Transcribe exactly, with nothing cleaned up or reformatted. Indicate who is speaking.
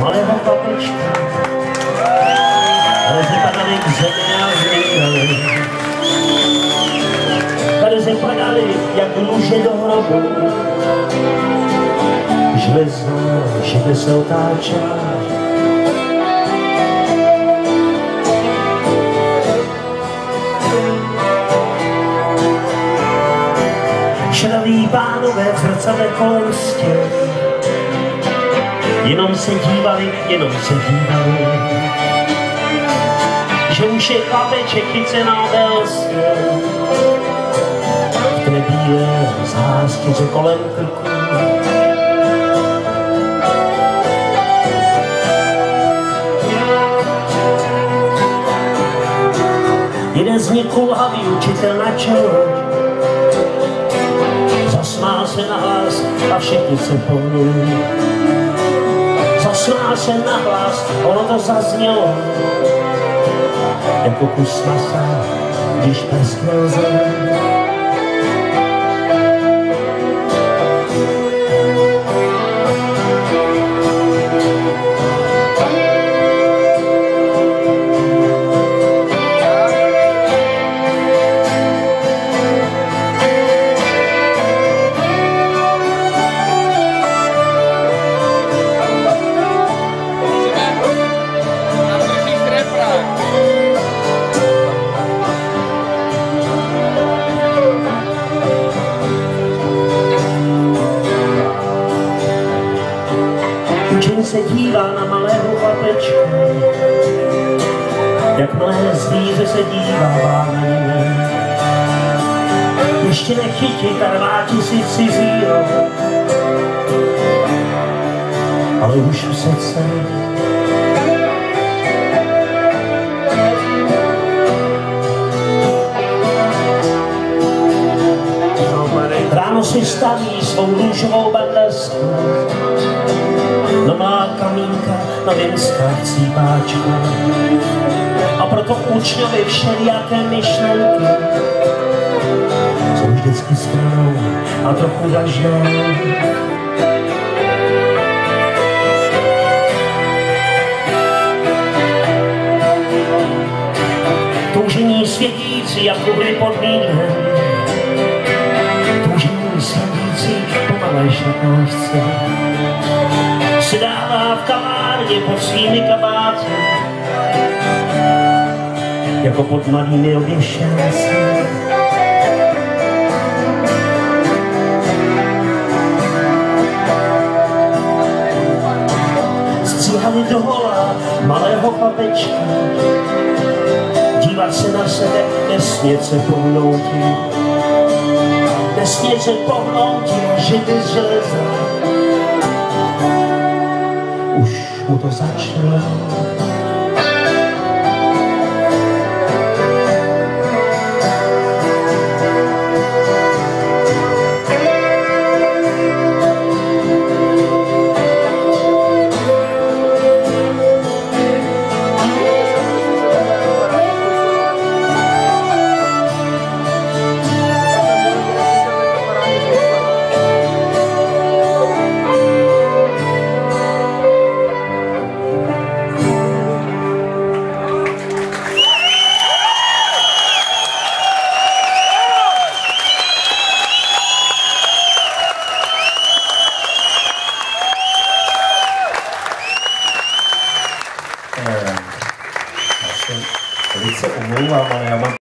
Speaker 1: malého chlapečka. Leží padali k zemi a vznikaly. Tady se padaly jak nůže do hrobu. Železo, židle se otáčá. Šraví pánové v zrcadle kolem stěn. Jenom se dívali, jenom se dívali, že už je chlapeček chyce na obelsně. V té bílé zástěře kolem krku. Jeden z nich kulhavý učitel na čelo. Zasmál se nahlas a všichni se pohnuli. Zasmál se nahlas, ono to zaznělo jako kus masa, když prsknul zem. Učeň se dívá na malého chlapečka, jak malé zvíře se dívá na něj. Ještě nechytit a rváti si cizího, ale už v srdce. Ráno si staví svou růžovou bandasku, no má kamínka na vinskách cípáčka. A proto učňovi všelijaké myšlenky jsou vždycky stranou a trochu dažnou. Toužení světící jako hry pod mýdnem, toužení světící po malé šatnášce se dává v kavárně pod svými kabáty, jako pod mladými oběšenci. Stříhali dohola malého chlapečka, dívat se na sebe, nesmět se pohnouti, nesmět se pohnouti, žity z železa. Už mu to začalo. Já se velice omlouvám, ale já mám